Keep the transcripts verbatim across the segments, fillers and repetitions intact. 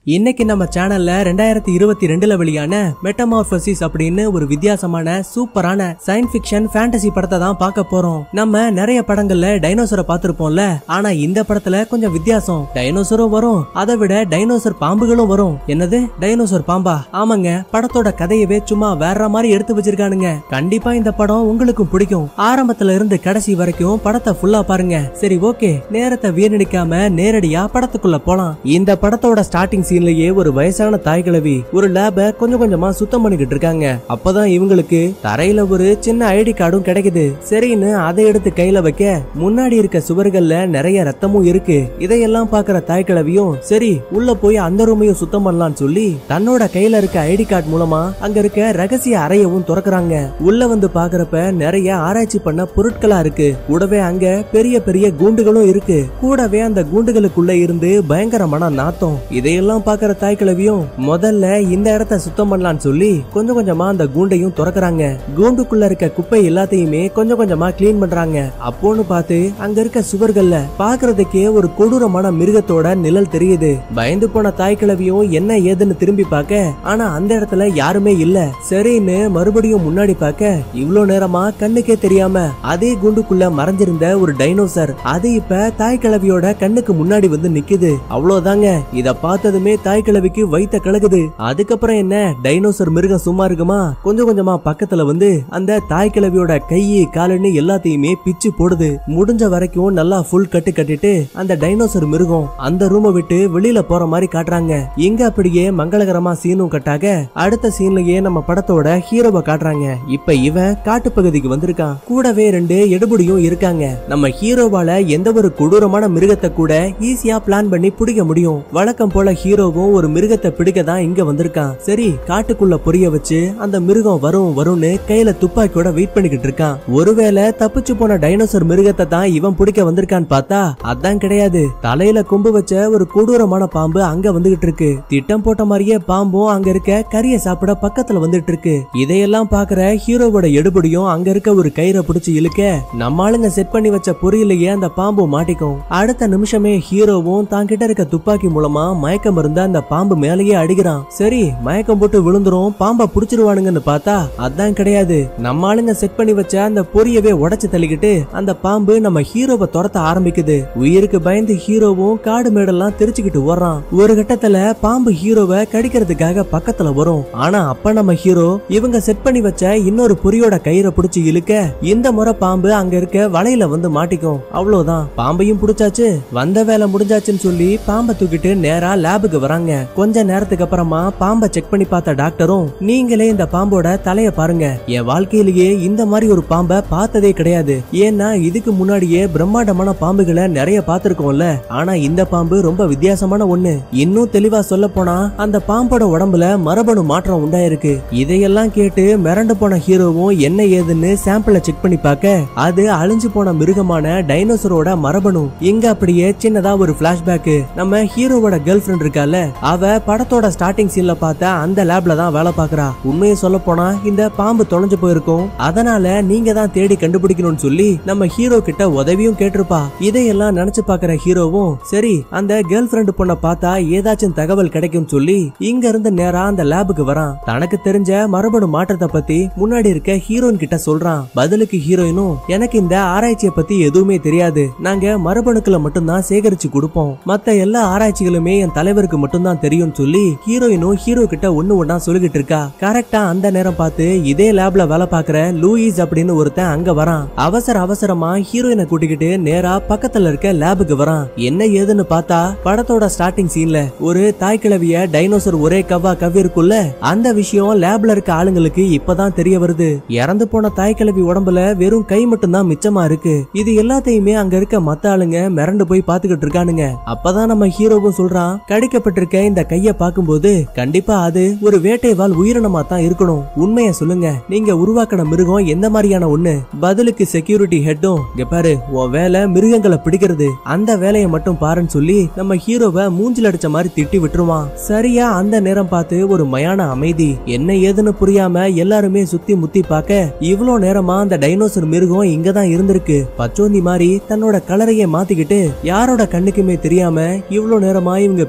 இன்னைக்கு நம்ம சேனல்ல ரெண்டாயிரத்தி இருபத்தி ரெண்டுல வெளியான மெட்டமார்பசிஸ் அப்படின்னு ஒரு வித்தியாசமான சூப்பரான சயின்ஸ் ஃபிக்ஷன் ஃபேண்டசி படத்தை தான் பார்க்க போறோம். நம்ம நிறைய படங்கள்ல டைனோசரை பார்த்திருப்போம்ல, ஆனா இந்த படத்துல கொஞ்சம் வித்தியாசம். டைனோசரும் வரும், அதை விட டைனோசர் பாம்புகளும் வரும். என்னது டைனோசர் பாம்பா? ஆமாங்க, படத்தோட கதையவே சும்மா வேற மாதிரி எடுத்து வச்சிருக்கானுங்க. கண்டிப்பா இந்த படம் உங்களுக்கும் பிடிக்கும். ஆரம்பத்துல இருந்து கடைசி வரைக்கும் படத்தை ஃபுல்லா பாருங்க. சரி, ஓகே, நேரத்தை வீணடிக்காம நேரடியா படத்துக்குள்ள போலாம். இந்த படத்தோட ஸ்டார்டிங் சீன்லயே ஒரு வயசான தாய் கிழவி ஒரு லேப கொஞ்சம் கொஞ்சமா சுத்தம் பண்ணிக்கிட்டு இருக்காங்க. அப்பதான் இவங்களுக்கு தரையில ஒரு சின்ன ஐடி கார்டும் கிடைக்குது. சரின்னு அதை எடுத்து கையில வைக்க முன்னாடி இருக்க சுவர்கள்ல நிறைய ரத்தமும் இருக்கு. இதையெல்லாம் பாக்குற தாய் கிழவியும் சரி உள்ள போய் அந்த ரூமையும் சுத்தம் பண்ணலாம்னு சொல்லி தன்னோட கையில இருக்க ஐடி கார்டு மூலமா அங்க இருக்க ரகசிய அறையவும் திறக்கிறாங்க. உள்ள வந்து பாக்குறப்ப நிறைய ஆராய்ச்சி பண்ண பொருட்களா இருக்கு. கூடவே அங்க பெரிய பெரிய கூண்டுகளும் இருக்கு. கூடவே அந்த கூண்டுகளுக்குள்ள இருந்து பயங்கரமான நாத்தம். இதையெல்லாம் பாக்குற தாய் கிழவியும் முதல்ல இந்த இடத்த சுத்தம் பண்ணலாம்னு சொல்லி கொஞ்சம் கொஞ்சமா அந்த கூண்டையும் திறக்கிறாங்க. கூண்டுக்குள்ள இருக்க குப்பை எல்லாத்தையுமே கொஞ்சம் கொஞ்சமா கிளீன் பண்றாங்க. அப்போன்னு பார்த்து அங்க இருக்க சுவர்கள்ல பாக்குறதுக்கே ஒரு கொடூரமான மிருகத்தோட நிழல் தெரியுது. பயந்து போன தாய் கிழவியும் என்ன ஏதுன்னு திரும்பி பார்க்க, ஆனா அந்த இடத்துல யாருமே இல்ல. சரின்னு மறுபடியும் முன்னாடி பார்க்க இவ்வளவு நேரமா கண்ணுக்கே தெரியாம அதே கூண்டுக்குள்ள மறைஞ்சிருந்த ஒரு டைனோசர் அது இப்ப தாய் கிழவியோட கண்ணுக்கு முன்னாடி வந்து நிக்குது. அவ்வளவுதாங்க, இத பார்த்ததுமே தாய் கிழவிக்கு வைத்த கலகுது. அதுக்கப்புறம் என்ன, டைனோசர் மிருகம் சும்மா இருக்குமா? கொஞ்சம் கொஞ்சமா பக்கத்துல வந்து அந்த தாய் கிழவியோட கையை காலன்னு எல்லாத்தையுமே பிச்சு போடுது. முடிஞ்ச வரைக்கும் நல்லா ஃபுல் கட்டு கட்டிட்டு அந்த டைனோசர் மிருகம் அந்த ரூமை விட்டு வெளியில போற மாதிரி காட்டுறாங்க. இங்க அப்படியே மங்களகரமா சீனும் கட்டாக அடுத்த சீன்லயே நம்ம படத்தோட ஹீரோவை காட்டுறாங்க. இப்ப இவன் காட்டுப்பகுதிக்கு வந்திருக்கான். கூடவே ரெண்டு எடுபடியும் இருக்காங்க. நம்ம ஹீரோவால எந்த ஒரு கொடூரமான மிருகத்தை கூட ஈஸியா பிளான் பண்ணி பிடிக்க முடியும். வழக்கம் போல ஹீரோவும் ஒரு மிருகத்தை பிடிக்க தான் இங்க வந்திருக்கான். சரி, காட்டுக்குள்ள பொரிய வச்சு அந்த மிருகம் வரும் வரும்னு கையில துப்பாக்கியோட வெயிட் பண்ணிக்கிட்டு இருக்கான். ஒருவேளை தப்பிச்சு போன டைனோசர் மிருகத்தை தான் இவன் பிடிக்க வந்திருக்கான்னு பார்த்தா அதான் கிடையாது. தலையில கொம்பு வச்ச ஒரு கொடூரமான பாம்பு அங்க வந்துகிட்டு இருக்கு. திட்டம் போட்ட மாதிரியே பாம்பும் அங்க இருக்க கறியை சாப்பிட பக்கத்துல வந்துட்டு இருக்கு. இதையெல்லாம் பாக்குற ஹீரோவோட எடுபடியும் அங்க இருக்க ஒரு கயிறை பிடிச்சு இழுக்க நம்ம ஆளுங்க செட் பண்ணி வச்ச பொறியிலேயே அந்த பாம்பு மாட்டிக்கும். அடுத்த நிமிஷமே ஹீரோவும் தான் கிட்ட இருக்க துப்பாக்கி மூலமா மயக்கம் இருந்த அந்த பாம்பு மேலேயே அடிக்கிறான். சரி, மயக்கம் போட்டு விழுந்துரும், பாம்பை புடிச்சிருவானுங்கன்னு பார்த்தா அதான் கிடையாது. நம்ம ஆளுங்க செட் பண்ணி வச்ச அந்த பொரியவே உடைச்சு தள்ளிக்கிட்டு அந்த பாம்பு நம்ம ஹீரோவை துரத்த ஆரம்பிக்குது. உயிருக்கு பயந்து ஹீரோவும் காடு மேடெல்லாம் தெரிச்சுக்கிட்டு ஓடுறான். ஒரு கட்டத்துல பாம்பு ஹீரோவை கடிக்கிறதுக்காக பக்கத்துல வரும். ஆனா அப்ப நம்ம ஹீரோ இவங்க செட் பண்ணி வச்ச இன்னொரு பொரியோட கயிறை பிடிச்சு இழுக்க இந்த முறை பாம்பு அங்க இருக்க வலையில வந்து மாட்டிக்கும். அவ்வளவுதான், பாம்பையும் பிடிச்சாச்சு, வந்த வேலை முடிஞ்சாச்சுன்னு சொல்லி பாம்பை தூக்கிட்டு நேரா லேபுக்கு வராங்க. கொஞ்ச நேரத்துக்கு அப்புறமா பாம்பை செக் பண்ணி பார்த்த டாக்டரும் நீங்களே இந்த பாம்போட தலைய பாருங்க, என் வாழ்க்கையிலேயே இந்த மாதிரி ஒரு பாம்பை பார்த்ததே கிடையாது. ஏன்னா இதுக்கு முன்னாடியே பிரம்மாண்டமான பாம்புகளை நிறைய பார்த்திருக்கோம்ல, ஆனா இந்த பாம்பு ரொம்ப வித்தியாசமான ஒண்ணு. இன்னும் தெளிவா சொல்ல போனா அந்த பாம்போட உடம்புல மரபணு மாற்றம் உண்டாயிருக்கு. இதையெல்லாம் கேட்டு மிரண்டு போன ஹீரோவும் என்ன ஏதுன்னு சாம்பிள செக் பண்ணி பார்க்க அது அழிஞ்சு போன மிருகமான டைனோசரோட மரபணு. இங்க அப்படியே சின்னதா ஒரு பிளாஷ்பேக். நம்ம ஹீரோவோட கேர்ள் ஃபிரெண்ட் இருக்கால, அவ படத்தோட ஸ்டார்டிங் சீன்ல பார்த்த அந்த லேப்ல தான் வேலை பாக்குறா. உண்மையை சொல்ல போனா இந்த பாம்பு தொலைஞ்சு போயிருக்கும், அதனால நீங்க தான் தேடி கண்டுபிடிக்கணும்னு சொல்லி நம்ம ஹீரோ கிட்ட உதவியும் கேட்டிருப்பா. இதையெல்லாம் நினைச்சு பாக்குற ஹீரோவும் சரி அந்த கேர்ள் ஃபிரெண்ட் பொண்ண பார்த்தா ஏதாச்சும் தகவல் கிடைக்கும் சொல்லி இங்க இருந்து நேரா அந்த லேபுக்கு வரான். தனக்கு தெரிஞ்ச மரபணு மாற்றத்தை பத்தி முன்னாடி இருக்க ஹீரோயின் கிட்ட சொல்றான். பதிலுக்கு ஹீரோயினும் எனக்கு இந்த ஆராய்ச்சியை பத்தி எதுவுமே தெரியாது, நாங்க மரபணுக்களை மட்டும்தான் சேகரிச்சு கொடுப்போம், மத்த எல்லா ஆராய்ச்சிகளுமே என் தலைவருக்கு மட்டும்தான் தெரியும் சொல்லி ஹீரோயினும் ஹீரோ கிட்ட ஒண்ணு ஒண்ணா சொல்லிக்கிட்டு இருக்கா. கரெக்டா அந்த நேரம் பார்த்து இதே லேப்ல வேலை பாக்குற லூயிஸ் அப்படின்னு ஒருத்தன் அங்க வரான். அவசர அவசரமா ஹீரோயினை கூட்டிக்கிட்டு நேரா பக்கத்துல இருக்க லேபுக்கு வரான். என்ன ஏதுன்னு பார்த்தா படத்தோட ஸ்டார்டிங் சீன்ல ஒரு தாய் கிழவிய டைனோசர் ஒரே கவ்வா கவ்வி இருக்குல்ல, அந்த விஷயம் லேப்ல இருக்க ஆளுங்களுக்கு இப்பதான் தெரிய வருது. இறந்து போன தாய் கிழவி உடம்புல வெறும் கை மட்டும் தான் மிச்சமா இருக்கு. இது எல்லாத்தையுமே அங்க இருக்க மத்த ஆளுங்க மிரண்டு போய் பாத்துக்கிட்டு இருக்கானுங்க. அப்பதான் நம்ம ஹீரோவும் சொல்றான், கடிக்கப்பட்டிருக்க இந்த கைய பாக்கும்போது கண்டிப்பா அது ஒரு வேட்டை வாழ் உயிரினமா தான் இருக்கணும். உண்மைய சொல்லுங்க, நீங்க உருவாக்கின மிருகம் எந்த மாதிரியான ஒண்ணு? பதிலுக்கு செக்யூரிட்டி ஹெட்டும் இங்க பாரு, உன் வேலை மிருகங்களை பிடிக்கிறது, அந்த வேலையை மட்டும் பாருன்னு சொல்லி நம்ம ஹீரோவை மூஞ்சில் அடிச்ச மாதிரி திட்டி விட்டுருவான். சரியா அந்த நேரம் பார்த்து ஒரு மயான அமைதி. என்ன ஏதுன்னு புரியாம எல்லாருமே சுத்தி முத்தி பார்க்க இவ்வளவு நேரமா அந்த டைனோசர் மிருகம் இங்கதான் இருந்திருக்கு. பச்சோந்தி மாதிரி தன்னோட கலரையே மாத்திக்கிட்டு யாரோட கண்ணுக்குமே தெரியாம இவ்வளவு நேரமா இவங்க பேசின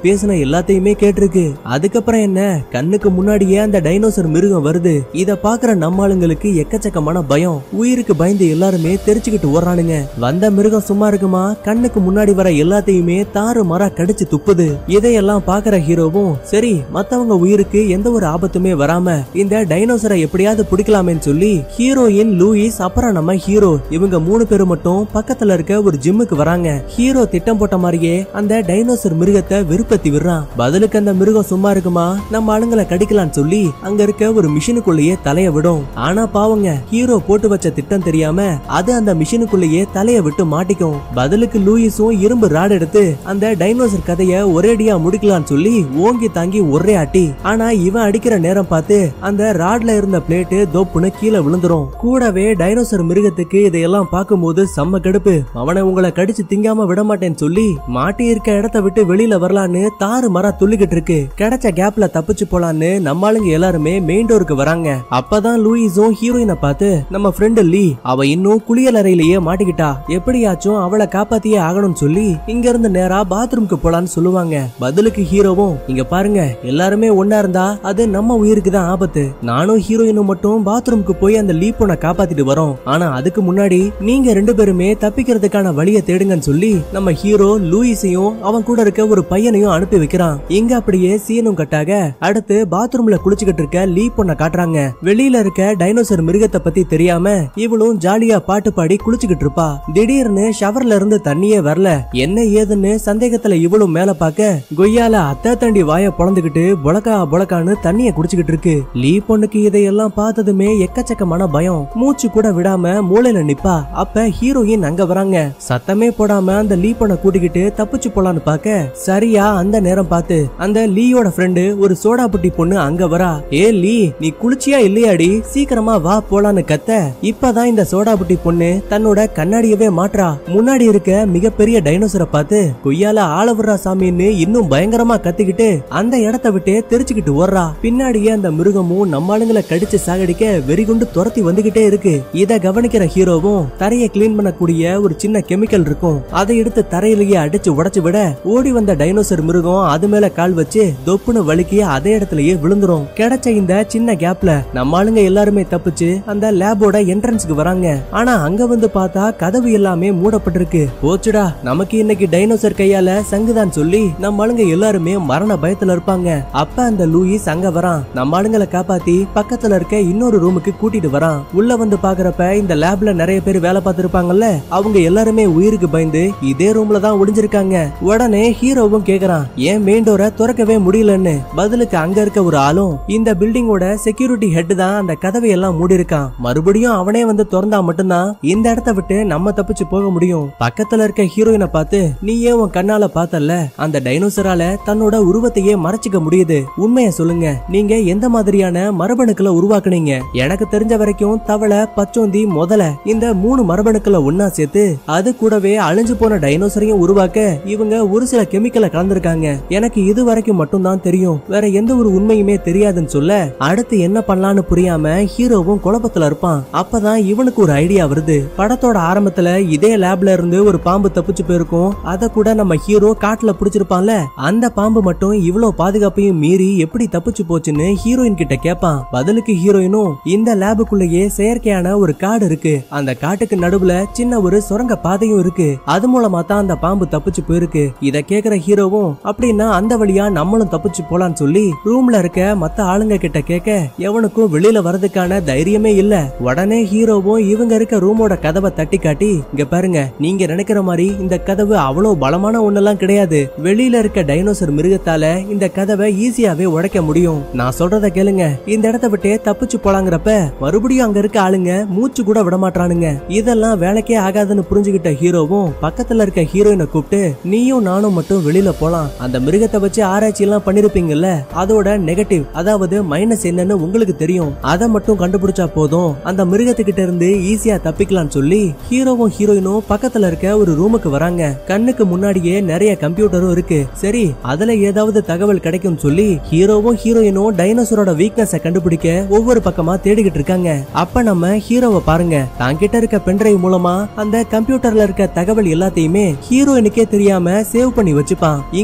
எல்லாத்தையுமே கேட்டிருக்கு. அதுக்கப்புறம் என்ன, கண்ணுக்கு முன்னாடியே அந்த டைனோசர் மிருகம் வருது. இத பாக்குற நம்ம ஆளுங்களுக்கு எக்கச்சக்கமான பயம். உயிருக்கு பயந்து எல்லாருமே தெரிச்சுக்கிட்டு ஓடுறானுங்க. வந்த மிருகம் சும்மா இருக்குமா, கண்ணுக்கு முன்னாடி வர எல்லாத்தையுமே தாறு மாறா கடிச்சு துப்புது. இதையெல்லாம் பாக்குற ஹீரோவும் சரி மத்தவங்க உயிருக்கு எந்த ஒரு ஆபத்துமே வராம இந்த டைனோசரை எப்படியாவது பிடிக்கலாமேன்னு சொல்லி ஹீரோயின், லூயிஸ், அப்புறம் நம்ம ஹீரோ இவங்க மூணு பேரும் மட்டும் பக்கத்துல இருக்க ஒரு ஜிம்முக்கு வராங்க. ஹீரோ திட்டம் போட்ட மாதிரியே அந்த டைனோசர் மிருகத்தை விருப்பத்தி விடுறான். பதிலுக்கு அந்த மிருகம் சும்மா இருக்குமா, நம்ம ஆளுங்களை கடிக்கலான்னு சொல்லி அங்க இருக்க ஒரு மிஷினுக்குள்ளேயே தலைய விடும். ஆனா பாவங்க, ஹீரோ போட்டு வச்ச திட்டம் தெரியாம அது அந்த மிஷினுக்குள்ளேயே தலைய விட்டு மாட்டிக்கும். பதிலுக்கு லூயிஸும் இரும்பு ராட் எடுத்து அந்த டைனோசர் கதைய ஒரேடியா முடிக்கலான்னு சொல்லி ஓங்கி தாங்கி ஒரே ஆட்டி. ஆனா இவன் அடிக்கிற நேரம் பார்த்து அந்த ராட்ல இருந்த பிளேட்டு தொப்புன்னு கீழே விழுந்துரும். கூடவே டைனோசர் மிருகத்துக்கு இதையெல்லாம் பார்க்கும்போது செம்ம கடுப்பு. அவனை உங்களை கடிச்சு திங்காம விட மாட்டேன்னு சொல்லி மாட்டி இருக்க இடத்த விட்டு வெளியில வரலான்னு தாறு மரா துள்ளிக்கிட்டு இருக்கு. கிடைச்ச கேப்ல தப்பிச்சு போலான்னு நம்ம ஆளுங்க எல்லாருமே மெயின் டோருக்கு வராங்க. அப்பதான் லூயிஸும் ஹீரோயினை பார்த்து நம்ம ஃப்ரெண்டு லீ அவ இன்னும் குளியல் அறையிலேயே மாட்டிக்கிட்டா, எப்படியாச்சும் அவளை காப்பாத்தியே ஆகணும்னு சொல்லி இங்க இருந்து நேரா பாத்ரூம்க்கு போலான்னு சொல்லுவாங்க. பதிலுக்கு ஹீரோவும் இங்க பாருங்க, எல்லாருமே ஒன்னா இருந்தா அது நம்ம உயிருக்கு தான் ஆபத்து. நானும் ஹீரோயினும் மட்டும் பாத்ரூம்க்கு போய் அந்த லீ பொண்ணை காப்பாத்திட்டு வரோம். ஆனா அதுக்கு முன்னாடி நீங்க ரெண்டு பேருமே தப்பிக்கிறதுக்கான வழியை தேடுங்கன்னு சொல்லி நம்ம ஹீரோ லூயிஸையும் அவன் கூட இருக்க ஒரு பையனையும் அனுப்பி வைக்கிறான். இங்க அப்படியே சீனும் கட்டாக அடுத்து பாத்ரூம்ல குளிச்சுக்கிட்டு இருக்க லீ பொண்ணை காட்டுறாங்க. வெளியில இருக்க டைனோசர் மிருகத்தை பத்தி தெரியாம இவளும் ஜாலியா பாட்டு பாடி குளிச்சுக்கிட்டு இருப்பா. திடீர்னு ஷவர்ல இருந்து தண்ணியே வரல. என்ன ஏதுன்னு சந்தேகத்துல இவளும் மேல பாக்க கொய்யால அத்த தண்டி வாய பொழந்துகிட்டு பொலக்கா பொலக்கான்னு தண்ணிய குடிச்சுக்கிட்டு இருக்கு. லீ பொண்ணுக்கு இதையெல்லாம் பார்த்ததுமே எக்கச்சக்கமான பயம். மூச்சு கூட விடாம மூளையில நிப்பா. அப்ப ஹீரோயின் அங்க வராங்க. சத்தமே போடாம அந்த லீ பொண்ணை கூட்டிக்கிட்டு தப்பிச்சு போலான்னு பாக்க சரியா அந்த நேரம் பார்த்து அந்த லீயோட ஃப்ரெண்டு ஒரு சோடா புட்டி பொண்ணு அங்க வரா. ஏ லீ, நீ குளிச்சியா இல்லையாடி, சீக்கிரமா வா போலான்னு கத்த. இப்பதான் இந்த சோடா புட்டி பொண்ணு தன்னோட கண்ணாடியவே மாற்றா. முன்னாடி இருக்க மிகப்பெரிய டைனோசரை பார்த்து கொய்யால ஆளவர்றா சாமின்னு இன்னும் பயங்கரமா கத்திக்கிட்டு அந்த இடத்த விட்டு தெரிச்சுக்கிட்டு ஓடுறா. பின்னாடியே அந்த மிருகமும் நம்ம ஆளுங்களை கடிச்சு சாகடிக்க வெறிகுண்டு துரத்தி வந்துகிட்டே இருக்கு. இத கவனிக்கிற ஹீரோவும் தரையை கிளீன் பண்ணக்கூடிய ஒரு சின்ன கெமிக்கல் இருக்கும், அதை எடுத்து தரையிலேயே அடிச்சு உடைச்சு விட ஓடி வந்த டைனோசர் மிருகம் அது மேல கால் வச்சு தொப்புன்னு வலிக்கி அதே இடத்துலயே விழுந்துரும். கிடைச்ச இந்த சின்ன கேப்ல நம்ம ஆளுங்க எல்லாருமே தப்பிச்சு அந்த லேபோட என்ட்ரன்ஸ்க்கு வராங்க. ஆனா அங்க வந்து பார்த்தா கதவு எல்லாமே மூடப்பட்டிருக்கு. போச்சுடா, நமக்கு இன்னைக்கு டைனோசர் கையால சங்குதான் சொல்லி நம்ம ஆளுங்க எல்லாருமே மரண பயத்துல இருப்பாங்க. அப்ப அந்த லூயிஸ் அங்க வரான். நம்ம ஆளுங்களை காப்பாத்தி பக்கத்துல இருக்க இன்னொரு ரூமுக்கு கூட்டிட்டு வரான். உள்ள வந்து பாக்குறப்ப இந்த லேப்ல நிறைய பேர் வேலை பார்த்திருப்பாங்கல்ல, அவங்க எல்லாருமே உயிருக்கு பயந்து இதே ரூம்ல தான் ஒளிஞ்சிருக்காங்க. உடனே ஹீரோவும் கேக்குறான், ஏன் மெயின் டோரை திறக்கவே முடியலன்னு. பதிலுக்கு அங்க இருக்க ஒரு ஆளும் இந்த பில்டிங்கோட செக்யூரிட்டி ஹெட் தான் அந்த கதவை எல்லாம் மூடி இருக்கான். மறுபடியும் அவனே வந்து திறந்தா மட்டும்தான் இந்த இடத்த விட்டு நம்ம தப்பிச்சு போக முடியும். பக்கத்துல இருக்க ஹீரோயினை பார்த்து, நீ ஏன் உன் கண்ணால பார்த்தல அந்த டைனோசரால தன்னோட உருவத்தையே மறைச்சிக்க முடியுது, உண்மைய சொல்லுங்க, நீங்க எந்த மாதிரியான மரபணுக்களை உருவாக்குனீங்க? எனக்கு தெரிஞ்ச வரைக்கும் தவளை, பச்சோந்தி, முதல இந்த மூணு மரபணுக்களை ஒன்னா சேர்த்து அது கூடவே அழிஞ்சு போன டைனோசரையும் உருவாக்க இவங்க ஒரு சில கெமிக்கலை கலந்துருக்காங்க. எனக்கு இது வரைக்கும் மட்டும் தான் தெரியும், வேற எந்த ஒரு உண்மையுமே தெரியாதுன்னு சொல்ல அடுத்து என்ன பண்ணலான்னு புரியாம ஹீரோவும் குழப்பத்துல இருப்பான். அப்பதான் இவனுக்கு ஒரு ஐடியா வருது. படத்தோட ஆரம்பத்துல இதே லேப்ல இருந்து ஒரு பாம்பு தப்பிச்சு போயிருக்கும். அத கூட நம்ம ஹீரோ காட்டுல புடிச்சிருப்பான்ல, அந்த பாம்பு மட்டும் இவ்வளவு பாதுகாப்பையும் மீறி எப்படி தப்பிச்சு போச்சுன்னு ஹீரோயின் கிட்ட கேட்பான். பதிலுக்கு ஹீரோயினும் இந்த லேபுக்குள்ளேயே செயற்கையான ஒரு காடு இருக்கு, அந்த காட்டுக்கு நடுவுல சின்ன ஒரு சுரங்க பாதையும் இருக்கு, அது மூலமா தான் அந்த பாம்பு தப்பிச்சு போயிருக்கு. இத கேக்குற ஹீரோவும் அப்படின்னா அந்த வழியா நம்மளும் தப்பிச்சு போலான்னு சொல்லி ரூம்ல இருக்க மத்த ஆளுங்க கிட்ட கேட்க எவனுக்கும் வெளியில வரதுக்கான தைரியமே இல்ல. உடனே ஹீரோவும் இவங்க இருக்க ரூமோட கதவை தட்டி காட்டி, இங்க பாருங்க, நீங்க நினைக்கிற மாதிரி இந்த கதவு அவ்வளவு பலமான ஒண்ணெல்லாம் கிடையாது. வெளியில இருக்க டைனோசர் மிருகத்தால இந்த கதவை ஈஸியாவே உடைக்க முடியும். நான் சொல்றத கேளுங்க, இந்த இடத்த விட்டு தப்பிச்சு போலாங்கிறப்ப மறுபடியும் அங்க இருக்க ஆளுங்க மூச்சு கூட விட மாட்டானுங்க. இதெல்லாம் வேலைக்கே ஆகாதுன்னு புரிஞ்சுகிட்ட ஹீரோவும் பக்கத்துல இருக்க ஹீரோயினை கூப்பிட்டு, நீயும் நானும் மட்டும் வெளியில போலாம், அந்த மிருகத்தை வச்சு ஆராய்ச்சி எல்லாம் பண்ணிருப்பீங்கல்ல, அதோட நெகட்டிவ் அதாவது மைனஸ் என்னன்னு உங்களுக்கு தெரியும், அதை மட்டும் கண்டுபிடிச்சா போதும், அந்த மிருகத்துக்கிட்ட இருந்து ஈஸியா தப்பிக்கலாம்னு சொல்லி ஹீரோவும் ஹீரோயினும் பக்கத்துல இருக்க ஒரு ரூமுக்கு வராங்க. கண்ணுக்கு முன்னாடியே நிறைய கம்ப்யூட்டரும் இருக்கு. சரி, அதுல ஏதாவது தகவல் கிடைக்கும் சொல்லி ஹீரோவும் ஹீரோயினும் டைனோசரோட வீக்னஸை கண்டுபிடிக்க ஒவ்வொரு பக்கமா தேடிக்கிட்டு இருக்காங்க. அப்ப நம்ம ஹீரோவை பாருங்க, தான் கிட்ட இருக்க பென்ட்ரைவ் மூலமா அந்த கம்ப்யூட்டர்ல இருக்க தகவல் எல்லாத்தையுமே ஹீரோயினுக்கே தெரியாம சேவ் பண்ணி வச்சுப்பான். இங்க அப்படியே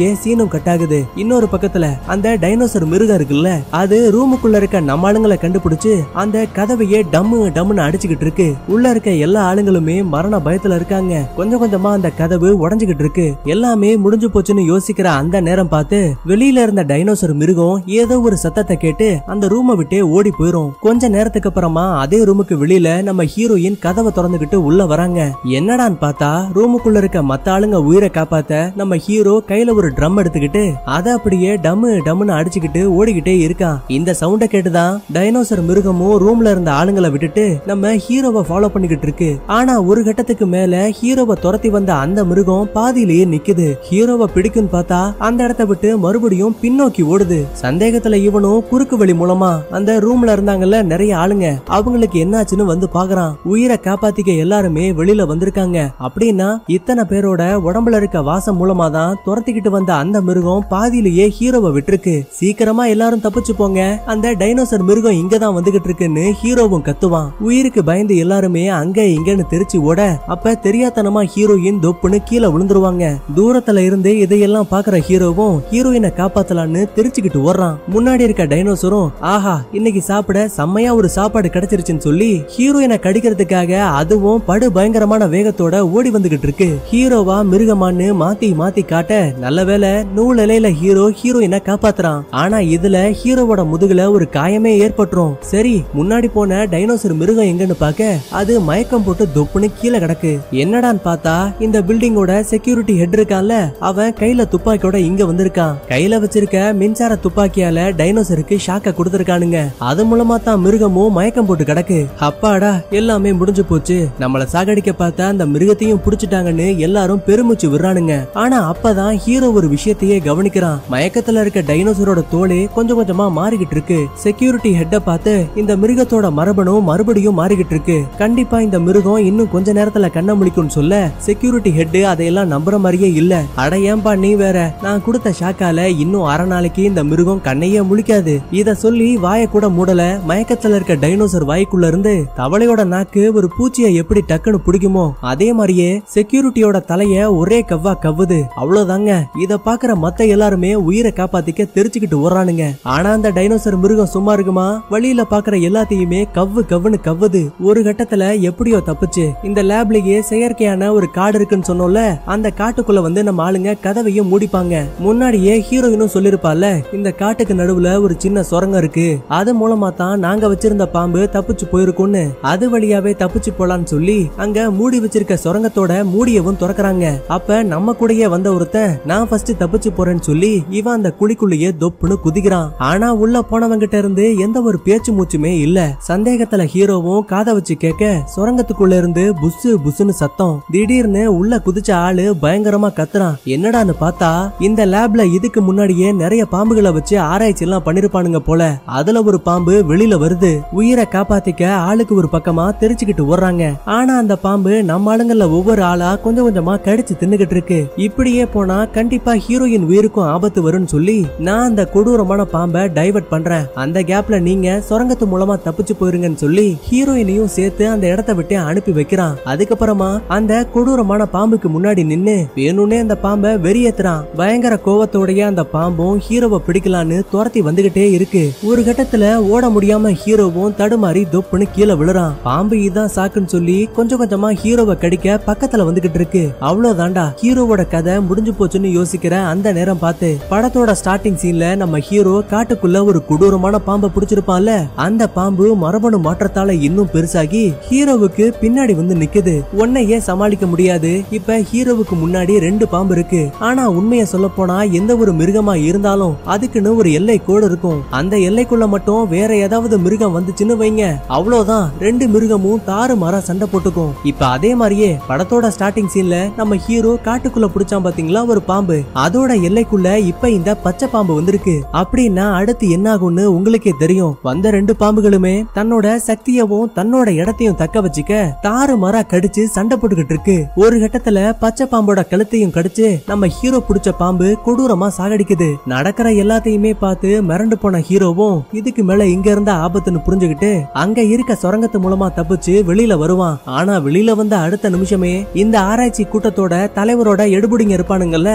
அப்படியே சீனும் கட் ஆகுது. இன்னொரு பக்கத்துல அந்த டைனோசர் மிருகம் இருக்குல்ல, அது ரூமுக்குள்ள இருக்க நம்ம ஆளுங்களை கண்டுபிடிச்சு அந்த கதவையே டம்மு டம்முன்னு அடிச்சுக்கிட்டு இருக்கு. உள்ள இருக்க எல்லா ஆளுங்களுமே மரண பயத்துல இருக்காங்க. கொஞ்சம் கொஞ்சமா அந்த கதவு உடைஞ்சுகிட்டு இருக்கு. எல்லாமே முடிஞ்சு போச்சுன்னு யோசிக்கிற அந்த நேரம் பார்த்து வெளியில இருந்த டைனோசர் மிருகம் ஏதோ ஒரு சத்தத்தை கேட்டு அந்த ரூமை விட்டே ஓடி போயிரும். கொஞ்ச நேரத்துக்கு அப்புறமா அதே ரூமுக்கு வெளியில நம்ம ஹீரோயின் கதவை திறந்துகிட்டு உள்ள வராங்க. என்னடான்னு பார்த்தா ரூமுக்குள்ள இருக்க மத்த ஆளுங்க உயிரை காப்பாத்த நம்ம ஹீரோ கையில ஒரு ட்ரம் எடுத்துக்கிட்டு அதை அப்படியே டம்மு டம்முன்னு அடிச்சுக்கிட்டு ஓடிக்கிட்டே இருக்கான். இந்த சவுண்ட கேட்டுதான் டைனோசர் மிருகமும் ரூம்ல இருந்த ஆளுங்களை விட்டுட்டு நம்ம ஹீரோவை ஃபாலோ பண்ணிக்கிட்டு இருக்கு. ஆனா ஒரு கட்டத்துக்கு மேல ஹீரோவை துரத்தி வந்த அந்த மிருகம் பாதியிலேயே நிக்குது. ஹீரோவை பிடிக்கும் பார்த்தா அந்த இடத்தை விட்டு மறுபடியும் பின்னோக்கி ஓடுது. சந்தேகத்துல இவனும் குறுக்கு வழி மூலமா அந்த ரூம்ல இருந்தாங்கல்ல நிறைய ஆளுங்க, அவங்களுக்கு என்னாச்சுன்னு வந்து பாக்குறான். உயிரை காப்பாத்திக்க எல்லாருமே வெளியில வந்திருக்காங்க. அப்படின்னா இத்தனை பேரோட உடம்புல இருக்க வாசம் மூலமா தான் துரத்திக்கிட்டு வந்த அந்த மிருகம் பாதியிலேயே ஹீரோவை விட்டுருக்கு. சீக்கிரமா எல்லாரும் தப்பிச்சு போங்க, அந்த டைனோசர் மிருகம் இங்கதான் வந்துகிட்டு இருக்குன்னு ஹீரோவும் கத்துவான். உயிருக்கு பயந்து எல்லாருமே அங்க இங்கன்னு தெரிச்சு ஓட அப்ப தெரியாதனமா ஹீரோயின் தொப்புன்னு கீழே விழுந்துருவாங்க. தூரத்துல இருந்து இதையெல்லாம் பாக்குற ஹீரோவும் ஹீரோயினை காப்பாத்தலான்னு தெரிச்சுக்கிட்டு ஓடுறான். முன்னாடி இருக்க டைனோசரும் ஆஹா இன்னைக்கு சாப்பிட செம்மையா ஒரு சாப்பாடு கிடைச்சிருச்சுன்னு சொல்லி ஹீரோயினை கடிக்கிறதுக்காக அதுவும் படு பயங்கரமான வேகத்தோட ஓடி வந்துகிட்டு இருக்கு. ஹீரோவா மிருகமான்னு மாத்தி மாத்தி காட்ட நல்ல வேளை நூல் இலையில ஹீரோ ஹீரோயினை காப்பாத்துறான். ஆனா இதுல ஹீரோவோட முதுகுல ஒரு காயமே ஏற்பட்டுரும். சரி முன்னாடி போன டைனோசர் மிருகம் எங்கன்னு பாக்க அது மயக்கம் போட்டு தொப்புன்னு கீழே கிடக்கு. என்னடான்னு பார்த்தா இந்த பில்டிங்கோட செக்யூரிட்டி ஹெட் இருக்கான்ல, அவன் கையில துப்பாக்கியோட இங்க வந்திருக்கான். கையில வச்சிருக்க மின்சார துப்பாக்கியால டைனோசருக்கு ஷாக்க கொடுத்திருக்கானுங்க. அது மூலமா தான் மிருகமும் மயக்கம் போட்டு கிடக்கு. அப்பாடா எல்லாமே முடிஞ்சு போச்சு, நம்மள சாகடிக்க பார்த்த அந்த மிருகத்தையும் புடிச்சிட்டாங்கன்னு எல்லாரும் பெருமூச்சு விடுறானுங்க. ஆனா அப்பதான் ஹீரோ ஒரு விஷயத்தையே கவனிக்கிறான். மயக்கத்துல இருக்க டைனோசரோட தோலே கொஞ்சம் கொஞ்சமா மாறிக்கிட்டு இருக்கு. செக்யூரிட்டி ஹெட்ட பார்த்து இந்த மிருகத்தோட மரபணும் மறுபடியும் மாறிக்கிட்டு இருக்கு. கண்டிப்பா இந்த மிருகம் இன்னும் கொஞ்ச நேரத்துல கண்ண முழிக்கும் சொல்ல செக்யூரிட்டி ஹெட் அதையெல்லாம் நம்புற மாதிரியே இல்ல. அட ஏன்பா நீ வேற, நான் கொடுத்த ஷாக்கால இன்னும் அரை நாளைக்கு இந்த மிருகம் கண்ணையே முழிக்காது. இத சொல்லி வாய கூட மூடல. மயக்கத்துல இருக்க டைனோசர் வாய்க்குள்ள இருந்து தவளையோட நாக்கு ஒரு பூச்சியை எப்படி டக்குன்னு பிடிக்குமோ அதே மாதிரியே செக்யூரிட்டியோட தலைய ஒரே கவ்வா கவ்வுது. அவ்வளவுதாங்க. இத பாக்குற மத்த எல்லாருமே உயிரை காப்பாத்திக்க தெரிச்சுக்கிட்டு ஓடுறானுங்க. ஆனா அந்த டைனோசர் மிருகம் சும்மா இருக்குமா? வழியில பாக்குற எல்லாத்தையுமே கவ்வு கவ்வுன்னு கவ்வுது. ஒரு கட்டத்துல எப்படியோ தப்பிச்சு இந்த லேப்லயே செயற்கையான ஒரு காடு இருக்குன்னு சொன்னோம்ல, அந்த காட்டுக்குள்ள வந்து நம்ம ஆளுங்க கதவையும் மூடிப்பாங்க. முன்னாடியே ஹீரோயினும் சொல்லிருப்பால இந்த காட்டுக்கு நடுவுல ஒரு சின்ன சுரங்கம் இருக்கு, அது மூலமா தான் நாங்க வச்சிருந்த பாம்பு தப்பிச்சு போயிருக்கும்னு. அது வழியாவே தப்பிச்சு போலான்னு சொல்லி அங்க மூடி வச்சிருக்க சுரங்கத்தோட மூடியவும் திறக்கறாங்க. அப்ப நம்ம கூடயே வந்த ஒருத்தன் நான் ஃபர்ஸ்ட் தப்பிச்சு போறேன்னு சொல்லி இவன் அந்த குழிக்குள்ளேயே தொப்புன்னு குதிக்கிறான். ஆனா உள்ள போனவங்கிட்ட இருந்து எந்த ஒரு பேச்சு மூச்சுமே இல்ல. சந்தேகத்துல ஹீரோவும் காதை வச்சு கேட்க சுரங்கத்துக்குள்ள இருந்து புசு புசுன்னு சத்தம். திடீர்னு உள்ள குதிச்ச ஆளு பயங்கரமா கத்துறான். என்னடான்னு பார்த்தா இந்த லேப்ல இதுக்கு முன்னாடியே நிறைய பாம்புகளை வச்சு ஆராய்ச்சி எல்லாம் பண்ணிருப்பானுங்க போல. அதுல ஒரு பாம்பு வெளியில வருது. உயிரை காப்பாத்திக்க ஆளுக்கு ஒரு பக்கமா தெரிச்சுக்கிட்டு ஓடுறாங்க. ஆனா அந்த பாம்பு நம்ம ஆளுங்கள்ல ஒவ்வொரு ஆளா கொஞ்சம் கொஞ்சமா கடிச்சு தின்னுகிட்டு இருக்கு. இப்படியே போனா கண்டிப்பா ஹீரோயின் உயிருக்கும் ஆபத்து வரும்னு சொல்லி நான் அந்த கொடூரமான பாம்பை டைவர்ட் பண்றேன். அந்த கேப்ல நீங்க சுரங்கத்து மூலமா தப்பிச்சு போயிருங்கன்னு சொல்லி ஹீரோயினையும் சேர்த்து அந்த இடத்தை விட்டு அனுப்பி வைக்கிறான். அதுக்கப்புறமா அந்த கொடூரமான பாம்புக்கு முன்னாடி நின்னு வேணும்னே அந்த பாம்பை வெறியேத்துறான். பயங்கர கோவத்தோடைய அந்த பாம்பும் ஹீரோவை பிடிக்கலான்னு துரத்தி வந்துகிட்டே இருக்கு. ஒரு கட்டத்துல ஓட முடியாம ஹீரோவும் தடுமாறி தொப்புன்னு கீழே விழுறான். பாம்பு இதான் சாக்குன்னு சொல்லி கொஞ்சம் கொஞ்சமா ஹீரோவை கடிக்க பக்கத்துல வந்துகிட்டு இருக்கு. அவ்வளவுதாண்டா ஹீரோவோட கதை முடிஞ்சு போச்சுன்னு யோசிக்கிற அந்த நேரம் பார்த்து படத்தோட ஸ்டார்டிங் சீன்ல நம்ம ஹீரோ காட்டுக்குள்ள ஒரு கொடூரமான பாம்பை பிடிச்சிருப்பான்ல, அந்த பாம்பு மரபணு மாற்றத்தால இன்னும் பெருசாகி ஹீரோவுக்கு பின்னாடி வந்து நிக்குது. உன்னையே சமாளிக்க முடியாது. இப்ப ஹீரோவுக்கு முன்னாடி ரெண்டு பாம்பு இருக்கு. ஆனா உண்மைய சொல்ல போனா எந்த ஒரு மிருகமா இருந்தாலும் அதுக்குன்னு ஒரு எல்லை கோடு இருக்கும். அந்த எல்லைக்குள்ள மட்டும் வேற ஏதாவது மிருகம் வந்துச்சுன்னு வைங்க, அவ்வளவுதான் ரெண்டு மிருகமும் தாறு மாறா சண்டை போட்டுக்கும். இப்ப அதே மாதிரியே படத்தோட ஸ்டார்டிங் சீன்ல நம்ம ஹீரோ காட்டுக்குள்ள பிடிச்சான் பாத்தீங்களா ஒரு பாம்பு, அதோட எல்லைக்குள்ள இப்ப இந்த பச்சை பாம்பு வந்திருக்கு. அப்படின்னா அடுத்து என்ன ஆகும்னு உங்களுக்கே தெரியும். வந்த ரெண்டு பாம்புகளுமே தன்னோட சக்தியவும் தன்னோட இடத்தையும் தக்க வச்சுக்க தாறு மாறா கடிச்சு சண்டை போட்டுக்கிட்டு இருக்கு. ஒரு கட்டத்துல பச்சை பாம்போட கழுத்தையும் கடிச்சு நம்ம ஹீரோ பிடிச்ச பாம்பு கொடூரமா சாகடிக்குது. நடக்கிற எல்லாத்தையுமே பார்த்து மிரண்டு போன ஹீரோவும் இதுக்கு மேல இங்க இருந்த ஆபத்துன்னு புரிஞ்சுக்கிட்டு அங்க இருக்க சுரங்கத்து மூலமா தப்பிச்சு வெளியில வருவான். ஆனா வெளியில வந்த அடுத்த நிமிஷமே இந்த ஆராய்ச்சி கூட்டத்தோட தலைவரோட எடுபுடிங்க இருப்பானுங்கல்ல, அவனுங்க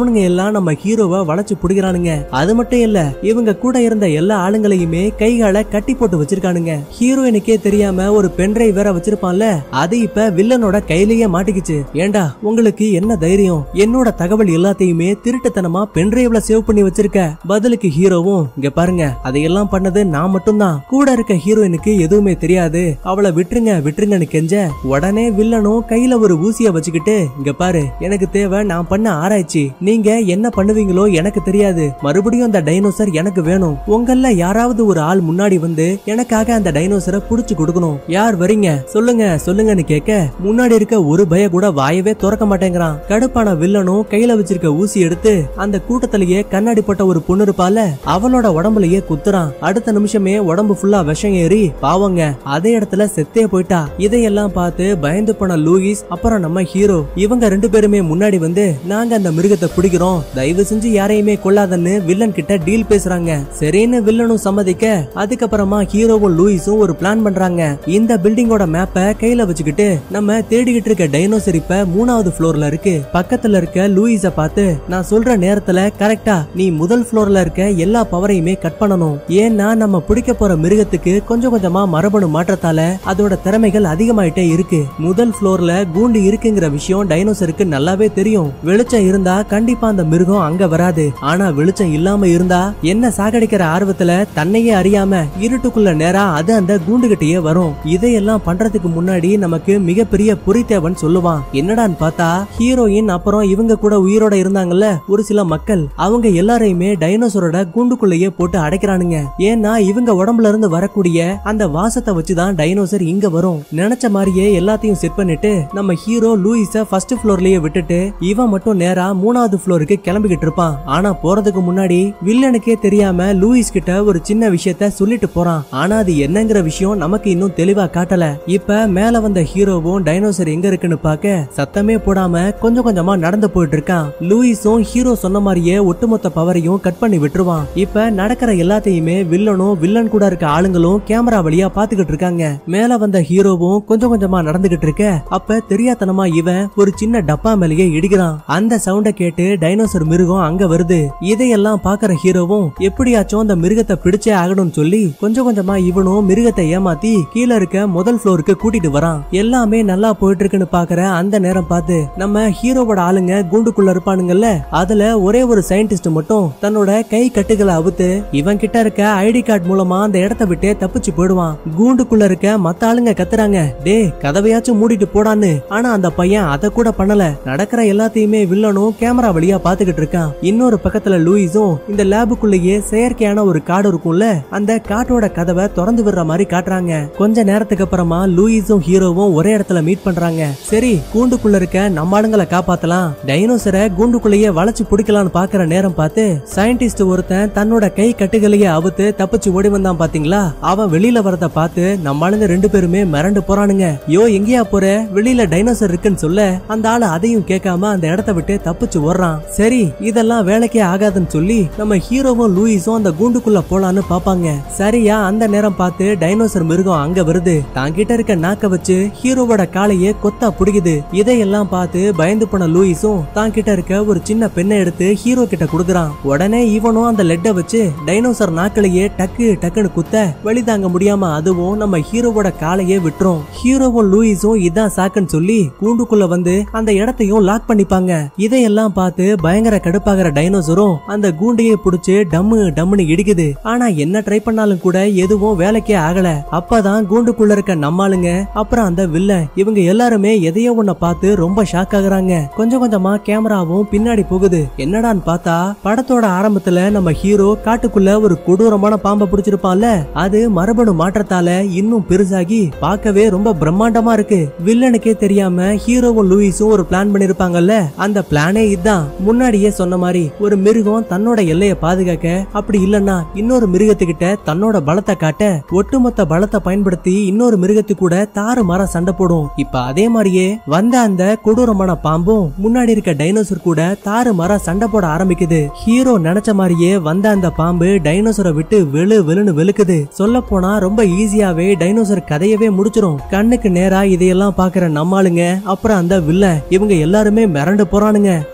அவனுங்க எல்லாம் நம்ம ஹீரோவை வளைச்சு பிடிக்கிறானுங்க. அது மட்டும் இல்ல, இவங்க கூட இருந்த எல்லா ஆளுங்களையுமே கைகால கட்டி போட்டு வச்சிருக்கானுங்க. ஹீரோயினுக்கே தெரியாம ஒரு பென்ட்ரைவ் வேற வச்சிருப்பான்ல, அது இப்ப வில்லனோட கையிலேயே மாட்டிக்கிச்சு. ஏண்டா உங்களுக்கு என்ன தைரியம் என்னோட தகவல் எல்லாத்தையுமே திருட்டுத்தனமா பென்ட்ரைவ்ல சேவ் பண்ணி வச்சிருக்க? பதிலுக்கு ஹீரோவும், இங்க பாருங்க, அதையெல்லாம் பண்ணது நான் மட்டும்தான், கூட இருக்க ஹீரோயினுக்கு எதுவுமே தெரியாது, அவளை விட்டுருங்க விட்டுருங்கன்னு கெஞ்ச, உடனே வில்லனும் கையில ஒரு ஊசிய வச்சுக்கிட்டு, இங்க பாரு, எனக்கு தேவை நான் பண்ண ஆராய்ச்சி, நீங்க என்ன பண்ணுவீங்களோ எனக்கு தெரியாது, மறுபடியும் அந்த டைனோசர் எனக்கு வேணும், உங்கள யாராவது ஒரு ஆள் முன்னாடி வந்து எனக்காக அந்த டைனோசரை புடிச்சு கொடுக்கணும், யார் வரீங்க சொல்லுங்க சொல்லுங்கன்னு கேட்க, முன்னாடி இருக்க ஒரு பய கூட வாயவே திறக்க மாட்டேங்கிறான். கடுப்பான வில்லனும் கையில வச்சிருக்க ஊசி எடுத்து அந்த கூட்டத்திலேயே கண்ணாடி போட்ட ஒரு பொண்ணு இருப்பால, அவளோட உடம்புலயே குத்துறான். அடுத்த நிமிஷமே உடம்பு ஃபுல்லா விஷம் ஏறி பாவங்க அதே இடத்துல செத்தே போயிட்டா. இதையெல்லாம் பார்த்து பயந்து போன லூயிஸ் அப்புறம் நம்ம ஹீரோ இவங்க ரெண்டு பேருமே முன்னாடி வந்து, நாங்க அந்த மிருகத்தை பிடிக்கிறோம், தயவு செஞ்சு யாரையுமே கொல்லாதன்னு வில்லன் கிட்ட டீல் பேசுறாங்க. சரின்னு வில்லனும் சம்மதிக்க, அதுக்கப்புறமா ஹீரோவும் லூயிஸும் ஒரு பிளான் பண்றாங்க. இந்த பில்டிங்கோட மேப்ப கையில வச்சுக்கிட்டு நம்ம தேடிக்கிட்டு இருக்க டைனோசர் இப்ப மூணாவது ஃப்ளோர்ல இருக்கு. பக்கத்துல இருக்க லூயிஸ பார்த்து, நான் சொல்ற நேரத்துல கரெக்டா நீ முதல் ஃப்ளோர்ல இருக்க எல்லா பவரையுமே கட் பண்ணணும், ஏன்னா நம்ம பிடிக்க போற மிருகத்துக்கு கொஞ்சம் கொஞ்சமா மரபணு மாற்றத்தால அதோட திறமைகள் அதிகமாயிட்டே இருக்கு. முதல் ஃப்ளோர்ல கூண்டு இருக்குங்கிற விஷயம் டைனோசருக்கு நல்லாவே தெரியும். வெளிச்சம் இருந்தா கண்டிப்பா அந்த மிருகம் அங்க வராது. ஆனா வெளிச்சம் இல்லாம இருந்தா என்ன சாகடிக்கிற ஆர்வத்துல தன்னையே அறியாம இருட்டுக்குள்ள நேரா அது அந்த கூண்டுகிட்டயே வரும். இதையெல்லாம் பண்றதுக்கு முன்னாடி நமக்கு மிகப்பெரிய புரித்தேவன் சொல்லுவான். என்னடான்னு பார்த்தா ஹீரோயின் அப்புறம் இவங்க கூட உயிரோட இருந்தாங்கல்ல ஒரு சில மக்கள், அவங்க எல்லாரையுமே டைனோசரோட கூண்டுக்குள்ளேயே போட்டு அடைக்கிறானுங்க. ஏன்னா இவங்க உடம்புல இருந்து வரக்கூடிய அந்த வாசத்தை வச்சுதான் டைனோசர் இங்க வரும். நினைச்ச மாதிரியே எல்லாத்தையும் செட் பண்ணிட்டு நம்ம ஹீரோ லூயிஸ ஃபர்ஸ்ட் ஃப்ளோர்லயே விட்டுட்டு இவன் மட்டும் நேரா மூணாவது ஃப்ளோருக்கு கிளம்பிக்கிட்டு இருப்பான். ஆனா போறதுக்கு முன்னாடி வில்லனுக்கே தெரியாம லூயிஸ் கிட்ட ஒரு சின்ன விஷயத்த சொல்லிட்டு போறான். ஆனா அது என்னங்கிற விஷயம் நமக்கு இன்னும் தெளிவா காட்டல. இப்ப மேல வந்த ஹீரோவும் டைனோசர் எங்க இருக்குன்னு பாக்க சத்தமே போடாம கொஞ்சம் கொஞ்சமா நடந்து போயிட்டு இருக்கான். லூயிஸும் ஹீரோ சொன்ன மாதிரியே ஒட்டுமொத்த பவரையும் கட் பண்ணி விட்டுருவான். இப்ப நடக்கிற எல்லாத்தையுமே வில்லனும் வில்லன் கூட இருக்க ஆளுங்களும் கேமரா வழியா பாத்துக்கிட்டு இருக்காங்க. மேல வந்த ஹீரோவும் கொஞ்சம் கொஞ்சமா நடந்துகிட்டு இருக்க, அப்ப தெரியாதனமா இவன் ஒரு சின்ன டப்பா மேலேயே இடிக்கிறான். அந்த சவுண்ட கேட்டு டைனோசர் மிருகம் அங்க வருது. இதையெல்லாம் பாக்குற ஹீரோவும் எப்படியாச்சும் அந்த மிருகத்தை பிடிச்சே ஆகணும்னு சொல்லி கொஞ்சம் கொஞ்சமா இவனும் மிருகத்தை ஏமாத்தி கீழே இருக்க முதல் ஃப்ளோருக்கு கூட்டிட்டு வரான். எல்லாமே நல்லா போயிட்டு இருக்குன்னு பாக்குற அந்த நேரம் பார்த்து நம்ம ஹீரோவோட ஆளுங்க கூண்டுக்குள்ள இருப்பானுங்கல்ல, அதுல ஒரே ஒரு சயின்டிஸ்ட் மட்டும் தன்னோட கை கட்டுகளை அவுத்து இவன் கிட்ட இருக்க ஐடி கார்டு மூலமா அந்த இடத்தை விட்டு தப்பிச்சு போயிடுவான். கூண்டுக்குள்ள இருக்க மத்த ஆளுங்க கத்துறாங்க, டே கதவையாச்சும் மூடிட்டு போடான்னு. ஆனா அந்த பையன் அத கூட பண்ணல. நடக்கிற எல்லாத்தையுமே வில்லனும் கேமரா வழியா பாத்துக்கிட்டு இருக்கான். இன்னொரு பக்கத்துல லூயிஸும் இந்த லேபுக்குள்ளேயே செயற்கையான ஒரு காடு இருக்கும்ல, அந்த காட்டோட கதவை திறந்து விடுற மாதிரி காட்டுறாங்க. கொஞ்ச நேரத்துக்கு அப்புறமா லூயிஸும் ஹீரோவும் ஒரே இடத்துல மீட் பண்றாங்க. சரி கூண்டுக்குள்ள இருக்க நம்ம ஆளுங்களை காப்பாத்தலாம், டைனோசரை கூண்டுக்குள்ளேயே வளைச்சு பிடிக்கலான்னு பாக்குற நேரம் பார்த்து சயின்டிஸ்ட் ஒருத்தன் தன்னோட கை கட்டுகளையே அவுத்து தப்பிச்சு ஓடி வந்தான். பாத்தீங்களா, அவன் வெளியில வரத பார்த்து நம்ம ஆளுங்க ரெண்டு பேருமே மிரண்டு போறானுங்க. யோ எங்கயா போற, வெளியில டைனோசர் இருக்குன்னு சொல்ல அந்த ஆளு அதையும் கேட்காம அந்த இடத்த விட்டு தப்பிச்சு ஓடுறான். சரி இதெல்லாம் வேலைக்கே ஆகாதுன்னு சொல்லி நம்ம ஹீரோவும் லூயிஸும் அந்த கூண்டுக்குள்ள போலான்னு பாப்பாங்க. சரியா அந்த நேரம் பார்த்து டைனோசர் மிருகம் அங்க வருது. தாங்கிட்ட இருக்க நாக்க வச்சு ஹீரோவோட காலையே கொத்தா புடிக்குது. இதையெல்லாம் பார்த்து பயந்து போன லூயிஸும் தாங்கிட்ட இருக்க ஒரு சின்ன பெண்ணை எடுத்து ஹீரோ கிட்ட கொடுக்குறான். உடனே இவனும் அந்த லெட்டை வச்சு டைனோசர் நாக்கிலேயே டக்கு டக்குன்னு குத்த வழி தாங்க முடியாம அதுவும் நம்ம ஹீரோவோட காலையே விட்டுரும். ஹீரோவும் லூயிஸும் இதான் சாக்குன்னு சொல்லி கூண்டுக்குள்ள வந்து அந்த இடத்தையும் லாக் பண்ணிப்பாங்க. இதையெல்லாம் பார்த்து பயங்கர கடுப்பாகிற டைனோசரும் அந்த கூண்டையே புடிச்சு டம்மு டம்முன்னு இடிக்குது. ஆனா என்ன ட்ரை பண்ணாலும் கூட எதுவும் வேலைக்கே ஆகல. அப்பதான் கூண்டுக்குள்ள இருக்க நம்மாளுங்க அப்புறம் அந்த வில்லன் இவங்க எல்லாருமே எதையோ ஒன்ன பார்த்து ரொம்ப ஷாக் ஆகுறாங்க. கொஞ்சம் கொஞ்சமா கேமராவும் பின்னாடி போகுது. என்னடான்னு பார்த்தா படத்தோட ஆரம்பத்துல நம்ம ஹீரோ காட்டுக்குள்ள ஒரு கொடூரமான பாம்பை பிடிச்சிருப்பான்ல, அது மரபணு மாற்றத்தால இன்னும் பெருசாகி பார்க்கவே ரொம்ப பிரம்மாண்டமா இருக்கு. வில்லனுக்கே தெரியாம ஹீரோவும் லூயிஸும் ஒரு பிளான் பண்ணிருப்பாங்கல்ல, அந்த பிளானே இதுதான். முன்னாடியே சொன்ன மாதிரி ஒரு மிருகம் தன்னோட எல்லைய பாதுகாக்க, அப்படி இல்லன்னா இன்னொரு மிருகத்துக்கிட்ட தன்னோட பலத்தை காட்ட ஒட்டுமொத்த பலத்தை பயன்படுத்தி இன்னொரு மிருகத்து கூட தாறு மாற சண்டை போடும். இப்ப அதே மாதிரியே வந்த அந்த கொடூரமான பாம்பும் முன்னாடி இருக்க டைனோசர் கூட தாறு மாற சண்டை போட ஆரம்பிக்குது. ஹீரோ நினைச்ச மாதிரியே வந்த அந்த பாம்பு டைனோசரை விட்டு வெளு வெளுன்னு வெளுக்குது. சொல்ல போனா ரொம்ப ஈஸியாவே டைனோசர் கதையவே முடிச்சிரும். கண்ணுக்கு நேரா இதையெல்லாம் பாக்குற நம்மாளுங்க அப்புறம் அந்த வில்லன் இவங்க எல்லாருமே மிரண்டு போறானுங்க. ஆனா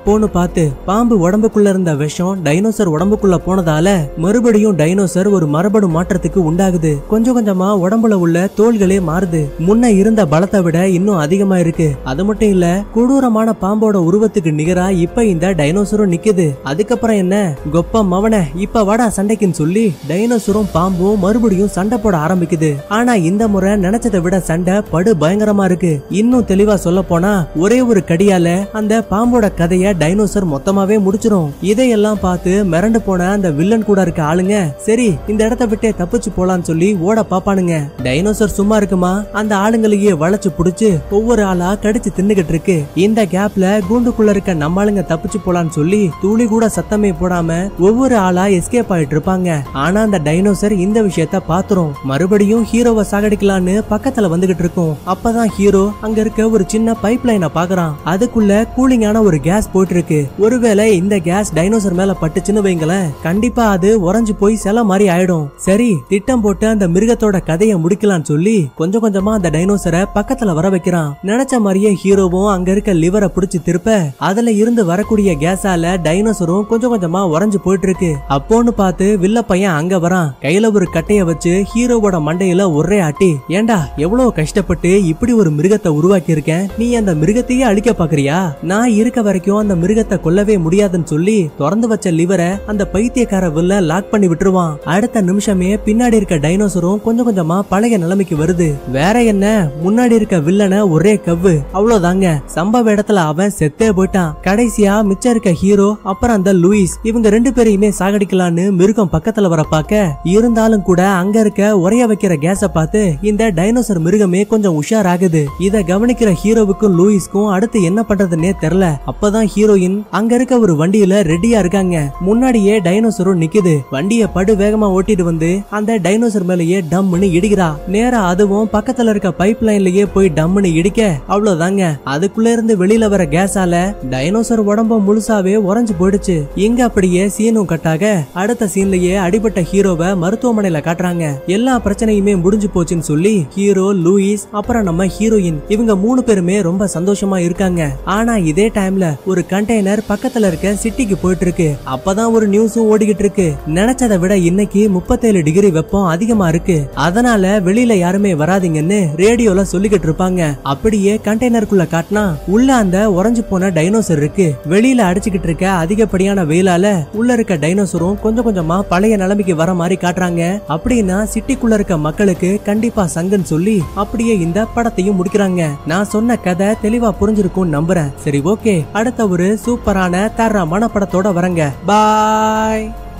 அப்போன்னு பார்த்து பாம்பு உடம்புக்குள்ள இருந்த விஷம் டைனோசர் உடம்புக்குள்ள போனதால மறுபடியும் டைனோசர் ஒரு மரபணு மாற்றத்துக்கு உண்டாகுது. கொஞ்சம் கொஞ்சமா உடம்புல உள்ள தோள்களே மாறுது. முன்ன இருந்த பலத்தை விட இன்னும் அதிகமா இருக்கு. அது மட்டும் இல்ல, கொடூரமான பாம்போட உருவத்துக்கு நிகரா இப்ப இந்த டைனோசரும் நிக்குது. அதுக்கப்புறம் என்ன, கொப்ப மவன இப்ப வாடா சண்டைக்குன்னு சொல்லி டைனோசரும் பாம்பும் மறுபடியும் சண்டை போட ஆரம்பிக்குது. ஆனா இந்த முறை நினைச்சதை விட சண்டை படு பயங்கரமா இருக்கு. இன்னும் தெளிவா சொல்ல போனா ஒரே ஒரு கடியால அந்த பாம்போட கதைய டைனோசர் மொத்தமாவே முடிச்சிரும். இதையெல்லாம் பார்த்து மிரண்டு போன அந்த வில்லன் கூட இருக்க ஆளுங்க சரி இந்த இடத்த விட்டே தப்பிச்சு போலான்னு சொல்லி ஓட பாப்பானுங்க. டைனோசர் சும்மா இருக்குமா, அந்த ஆளுங்களையே வளைச்சு புடிச்சு ஒவ்வொரு ஆளா கடிச்சு தின்னுகிட்டு இருக்கு. இந்த கேப்ல கூண்டுக்குள்ள இருக்க நம்ம ஆளுங்க தப்பிச்சு போலான்னு சொல்லி துளி கூட சத்தமே போடாம ஒவ்வொரு ஆளா எஸ்கேப் ஆயிட்டு இருப்பாங்க. ஆனா அந்த டைனோசர் இந்த விஷயத்த பாத்துரும். மறுபடியும் ஹீரோவை சாகடிக்கலான்னு பக்கத்துல வந்துகிட்டு இருக்கும். அப்பதான் ஹீரோ அங்க இருக்க ஒரு சின்ன பைப் லைனை பாக்குறான். அதுக்குள்ள கூலிங்கான ஒரு கேஸ் போயிட்டு இருக்கு. ஒருவேளை இந்த கேஸ் டைனோசர் மேல பட்டுச்சுன்னு வைங்களேன், கண்டிப்பா அது உறைஞ்சு போய் சில மாதிரி ஆயிடும். சரி திட்டம் போட்டு அந்த மிருகத்தோட கதையை முடிக்கலாம்னு சொல்லி கொஞ்சம் கொஞ்சமா அந்த டைனோசரை பக்கத்துல வர வைக்கிறான். நினைச்ச மாதிரியே ஹீரோவும் அங்க இருக்க லிவரை பிடிச்சு திருப்ப அதுல இருந்து வரக்கூடிய கேஸால டைனோசரும் கொஞ்சம் கொஞ்சமா உறைஞ்சு போயிட்டு இருக்கு. அப்போன்னு பார்த்து வில்ல பையன் அங்க வரான். கையில ஒரு கட்டைய வச்சு ஹீரோவோட மண்டையில ஒரே ஆட்டி, ஏண்டா எவ்வளவு கஷ்டப்பட்டு இப்படி ஒரு மிருகத்தை உருவாக்கி இருக்கேன், நீ அந்த மிருகத்தையே அழிக்க பாக்குறியா? நான் இருக்க வரைக்கும் அந்த மிருகத்தை கொல்லவே முடியாதுன்னு சொல்லி திறந்து வச்ச லிவரை அந்த பைத்தியக்கார வில்ல லாக் பண்ணி விட்டுருவான். அடுத்த நிமிஷமே பின்னாடி இருக்க டைனோசரும் கொஞ்சம் கொஞ்சமா பழைய நிலைமைக்கு வருது. வேற என்ன, முன்னாடி இருக்க வில்லனை ஒரே கவ்வு, அவ்வளவுதாங்க. சம்பவ இடத்துல அவன் செத்தே போயிட்டான். கடைசியா மிச்சம் இருக்க ஹீரோ அப்புறம் அந்த லூயிஸ் இவங்க ரெண்டு பேரையுமே சாகடிக்கலான்னு மிருகம் பக்கத்துல வர பாக்க, இருந்தாலும் கூட அங்க இருக்க உரைய வைக்கிற கேஸ பார்த்து இந்த டைனோசர் மிருகமே கொஞ்சம் உஷாராகுது. இத கவனிக்கிற ஹீரோவுக்கும் லூயிஸ்க்கும் அடுத்து என்ன பண்றதுன்னே தெரியல. அப்பதான் ஹீரோயின் அங்க இருக்க ஒரு வண்டியில ரெடியா இருக்காங்க. முன்னாடியே டைனோசரும் நிக்குது. வண்டிய படு வேகமா ஓட்டிட்டு வந்து அந்த டைனோசர் மேலேயே டம்னு இடிக்கிறா. நேரா அதுவும் பக்கத்துல இருக்க பைப் லைன்லயே போய் டம்னு இடிக்க, அவ்வளவுதாங்க. அதுக்குள்ள இருந்து வெளியில வர கேஸால டைனோசர் உடம்பு முழுசாவே உறைஞ்சு போயிடுச்சு. இங்க அப்படியே சீனும் கட்டாக அடுத்த சீன்லயே அடிபட்ட ஹீரோவை மருத்துவமனையில காட்டுறாங்க. எல்லா பிரச்சனையுமே முடிஞ்சு போச்சுன்னு சொல்லி ஹீரோ, லூயிஸ் அப்புறம் நம்ம ஹீரோயின் இவங்க மூணு பேருமே ரொம்ப சந்தோஷமா இருக்காங்க. ஆனா இதே டைம்ல ஒரு கண்டெய்னர் பக்கத்துல இருக்க சிட்டிக்கு போயிட்டு இருக்கு. அப்பதான் ஒரு நியூஸும் ஓடிக்கிட்டு இருக்கு. நினைச்சதை விட இன்னைக்கு முப்பத்தேழு டிகிரி வெப்பம் அதிகமா இருக்கு, அதனால வெளியில யாருமே வராதீங்கன்னு ரேடியோல சொல்லிக்கிட்டு இருப்பாங்க. அப்படியே கண்டெய்னருக்குள்ள காட்டினா உள்ள அந்த உறைஞ்சு போன டைனோசர் இருக்கு. வெளியில அடிச்சுக்கிட்டு இருக்க அதிகப்படியான வெயிலால உள்ள இருக்க டைனோசரும் கொஞ்சம் கொஞ்சமா பழைய நிலைமைக்கு வர மாதிரி காட்டுறாங்க. அப்படின்னா சிட்டிக்குள்ள இருக்க மக்களுக்கு கண்டிப்பா சங்குன்னு சொல்லி அப்படியே இந்த படத்தையும் முடிக்கிறாங்க. நான் சொன்ன கதை தெளிவா புரிஞ்சிருக்கும் நம்புறேன். சரி ஓகே, அடுத்த ஒரு சூப்பரான தரமான படத்தோட வரங்க. பாய்.